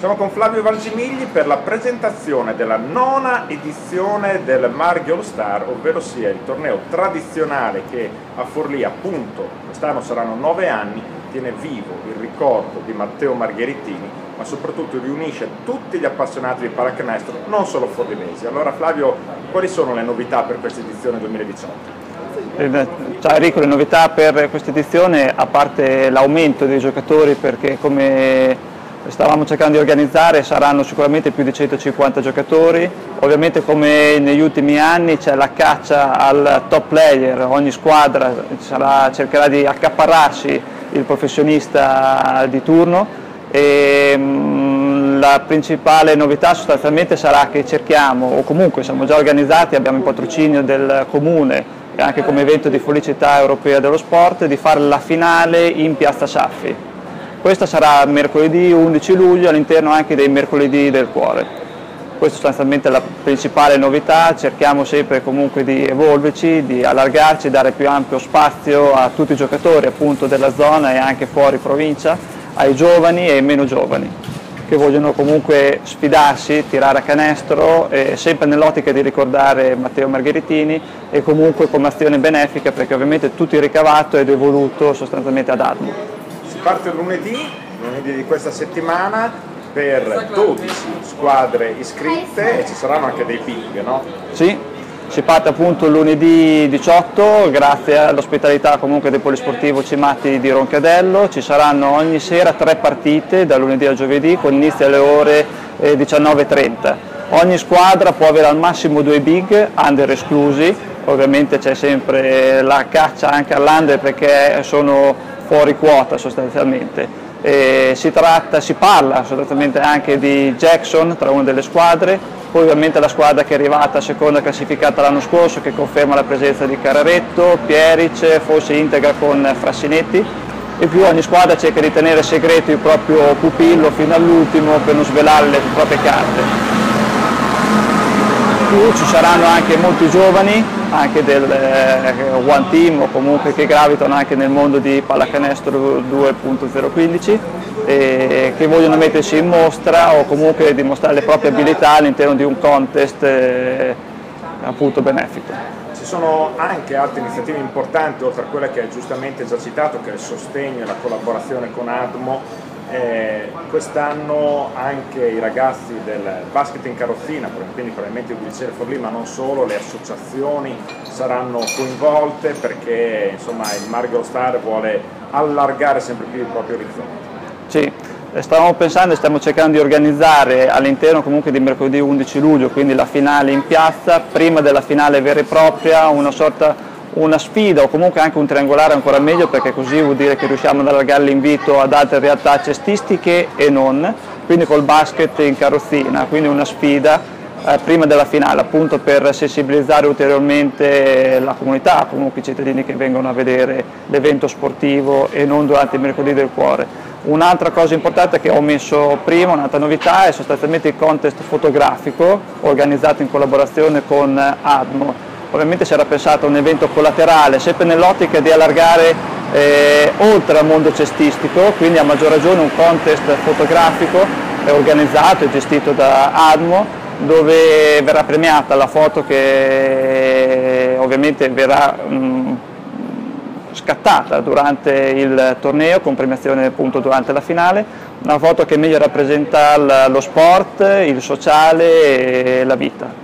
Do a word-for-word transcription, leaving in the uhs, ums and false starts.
Siamo con Flavio Valgimigli per la presentazione della nona edizione del Marghi All Star, ovvero sia il torneo tradizionale che a Forlì, appunto, quest'anno saranno nove anni, tiene vivo il ricordo di Matteo Margheritini, ma soprattutto riunisce tutti gli appassionati di pallacanestro, non solo forlivesi. Allora Flavio, quali sono le novità per questa edizione duemiladiciotto? Ciao Enrico, le novità per questa edizione, a parte l'aumento dei giocatori, perché come stavamo cercando di organizzare saranno sicuramente più di centocinquanta giocatori, ovviamente come negli ultimi anni c'è la caccia al top player, ogni squadra sarà, cercherà di accaparrarsi il professionista di turno e mh, la principale novità sostanzialmente sarà che cerchiamo, o comunque siamo già organizzati, abbiamo il patrocinio del Comune e anche come evento di Felicità Europea dello Sport, di fare la finale in Piazza Sciaffi. Questa sarà mercoledì undici luglio all'interno anche dei mercoledì del cuore. Questa sostanzialmente è la principale novità, cerchiamo sempre comunque di evolverci, di allargarci, dare più ampio spazio a tutti i giocatori appunto della zona e anche fuori provincia, ai giovani e ai meno giovani, che vogliono comunque sfidarsi, tirare a canestro, eh, sempre nell'ottica di ricordare Matteo Margheritini e comunque come azione benefica, perché ovviamente tutto il ricavato è devoluto sostanzialmente ad Admo. Si parte lunedì, lunedì di questa settimana, per dodici squadre iscritte e ci saranno anche dei big, no? Sì, si parte appunto lunedì diciotto, grazie all'ospitalità comunque del Polisportivo Cimatti di Roncadello. Ci saranno ogni sera tre partite, da lunedì al giovedì, con inizio alle ore diciannove e trenta. Ogni squadra può avere al massimo due big, under esclusi, ovviamente c'è sempre la caccia anche all'under perché sono fuori quota sostanzialmente. E si tratta, si parla sostanzialmente anche di Jackson tra una delle squadre, poi ovviamente la squadra che è arrivata seconda classificata l'anno scorso, che conferma la presenza di Cararetto, Pieric, forse integra con Frassinetti, e più ogni squadra cerca di tenere segreto il proprio pupillo fino all'ultimo per non svelare le proprie carte. Più ci saranno anche molti giovani, anche del eh, One Team o comunque che gravitano anche nel mondo di pallacanestro due punto zero quindici e che vogliono mettersi in mostra o comunque dimostrare le proprie abilità all'interno di un contest eh, appunto benefico. Ci sono anche altre iniziative importanti, oltre a quella che hai giustamente già citato, che è il sostegno e la collaborazione con Admo. Eh, quest'anno anche i ragazzi del basket in carrozzina, quindi probabilmente il Udicere Forlì, ma non solo, le associazioni saranno coinvolte perché insomma il Marghi All Star vuole allargare sempre più il proprio orizzonte. Sì, stavamo pensando e stiamo cercando di organizzare all'interno comunque di mercoledì undici luglio, quindi la finale in piazza, prima della finale vera e propria, una sorta una sfida o comunque anche un triangolare ancora meglio, perché così vuol dire che riusciamo ad allargare l'invito ad altre realtà cestistiche e non, quindi col basket in carrozzina, quindi una sfida eh, prima della finale appunto per sensibilizzare ulteriormente la comunità, comunque i cittadini che vengono a vedere l'evento sportivo e non durante il mercoledì del cuore. Un'altra cosa importante che ho messo prima, un'altra novità, è sostanzialmente il contest fotografico organizzato in collaborazione con Admo. Ovviamente si era pensato a un evento collaterale, sempre nell'ottica di allargare eh, oltre al mondo cestistico, quindi a maggior ragione un contest fotografico organizzato e gestito da Admo, dove verrà premiata la foto che ovviamente verrà mh, scattata durante il torneo, con premiazione appunto durante la finale, una foto che meglio rappresenta lo sport, il sociale e la vita.